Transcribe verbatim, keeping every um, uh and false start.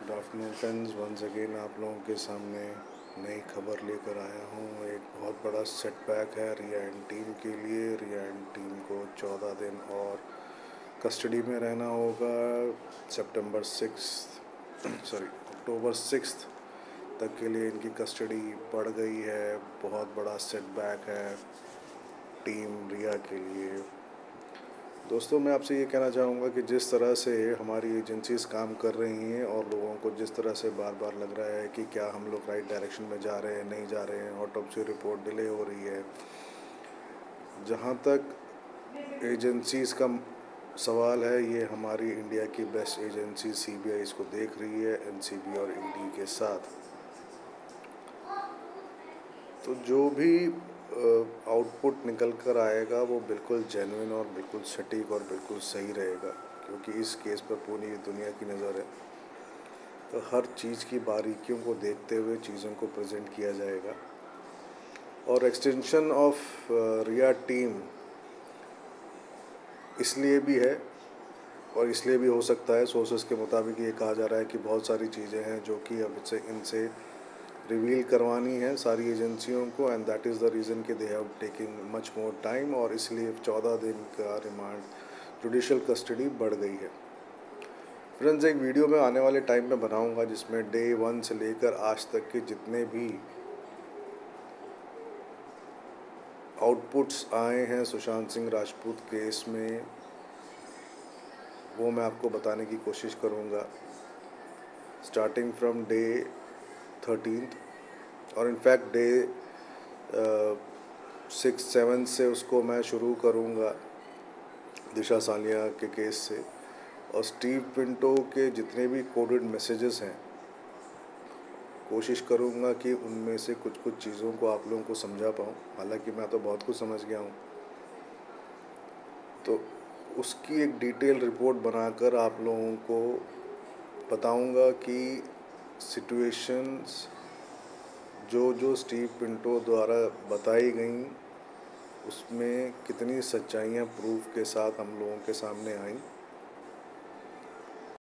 Good afternoon friends, once again आप लोगों के सामने नई खबर लेकर आया हूँ। एक बहुत बड़ा सेटबैक है रिया एंड टीम के लिए। रिया एंड टीम को चौदह दिन और कस्टडी में रहना होगा। September six sorry October six तक के लिए इनकी कस्टडी बढ़ गई है। बहुत बड़ा सेटबैक है टीम रिया के लिए। दोस्तों, मैं आपसे ये कहना चाहूँगा कि जिस तरह से हमारी एजेंसीज़ काम कर रही हैं और लोगों को जिस तरह से बार बार लग रहा है कि क्या हम लोग राइट डायरेक्शन में जा रहे हैं, नहीं जा रहे हैं, ऑटोप्सी रिपोर्ट डिले हो रही है। जहाँ तक एजेंसीज़ का सवाल है, ये हमारी इंडिया की बेस्ट एजेंसी सीबीआई इसको देख रही है एनसीबी और ईडी के साथ। तो जो भी आउटपुट निकल कर आएगा वो बिल्कुल जेन्युइन और बिल्कुल सटीक और बिल्कुल सही रहेगा, क्योंकि इस केस पर पूरी दुनिया की नज़र है। तो हर चीज़ की बारीकियों को देखते हुए चीज़ों को प्रेजेंट किया जाएगा। और एक्सटेंशन ऑफ रिया टीम इसलिए भी है और इसलिए भी हो सकता है, सोर्सेस के मुताबिक ये कहा जा रहा है कि बहुत सारी चीज़ें हैं जो कि अब से इनसे रिवील करवानी है सारी एजेंसियों को, and that is the reason कि they have taking much more time, और इसलिए चौदह दिन का रिमांड जुडिशल कस्टडी बढ़ गई है। फ्रेंड्स, एक वीडियो मैं आने वाले टाइम में बनाऊंगा जिसमें डे वन से लेकर आज तक के जितने भी आउटपुट्स आए हैं सुशांत सिंह राजपूत केस में, वो मैं आपको बताने की कोशिश करूंगा, स्टार्टिंग फ्रॉम डे थर्टीन्थ, और इनफैक्ट डे सिक्स सेवन से उसको मैं शुरू करूंगा दिशा सालिया के केस से। और स्टीव पिंटो के जितने भी कोडेड मैसेजेस हैं, कोशिश करूंगा कि उनमें से कुछ कुछ चीज़ों को आप लोगों को समझा पाऊँ। हालांकि मैं तो बहुत कुछ समझ गया हूँ, तो उसकी एक डिटेल रिपोर्ट बनाकर आप लोगों को बताऊंगा कि सिचुएशंस जो जो स्टीव पिंटो द्वारा बताई गई उसमें कितनी सच्चाइयाँ प्रूफ के साथ हम लोगों के सामने आई।